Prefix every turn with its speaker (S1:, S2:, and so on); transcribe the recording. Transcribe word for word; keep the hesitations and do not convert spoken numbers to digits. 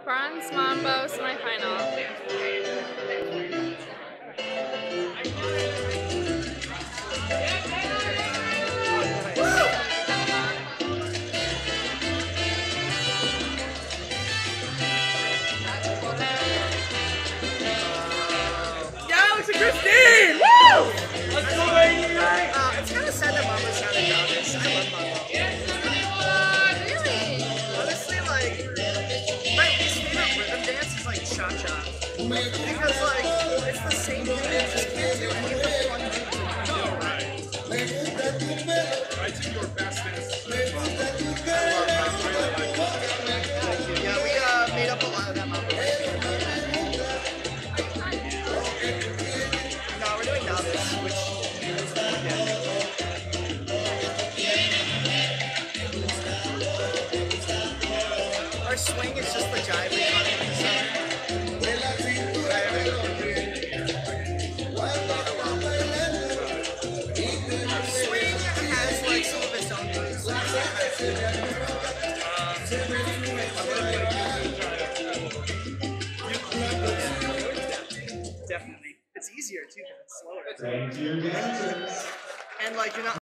S1: Bronze Mambo semifinal.
S2: Christine! Woo! Let's go, baby!
S3: Uh, it's kind of sad that Mambo's sounding childish. I love Mambo.
S1: Uh, really?
S3: Honestly, like, my least favorite rhythm dance is like cha-cha. Because, like, it's the same thing, it just can't do any of the fun things.
S2: No, right. I think your best is I love that. I really like that.
S3: Yeah, we uh, made up a lot of that Mambo. No, we're doing novice, which our swing is just the jive we got from the center. Swing has like some of its own moves. Definitely. It's easier too because it's slower.
S4: Thank you, dancers.
S3: And like you're not